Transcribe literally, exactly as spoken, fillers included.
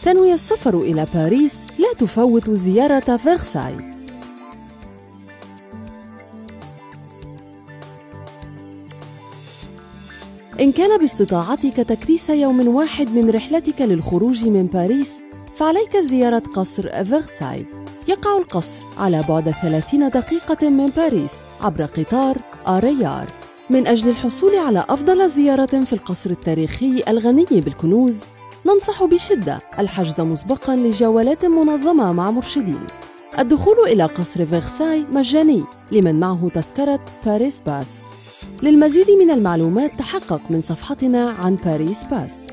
تنوي السفر إلى باريس لا تفوت زيارة فرساي. إن كان باستطاعتك تكريس يوم واحد من رحلتك للخروج من باريس، فعليك زيارة قصر فرساي. يقع القصر على بعد ثلاثين دقيقة من باريس عبر قطار آريار. من أجل الحصول على أفضل زيارة في القصر التاريخي الغني بالكنوز، ننصح بشدة الحجز مسبقاً لجولات منظمة مع مرشدين. الدخول إلى قصر فرساي مجاني لمن معه تذكرة باريس باس. للمزيد من المعلومات تحقق من صفحتنا عن باريس باس.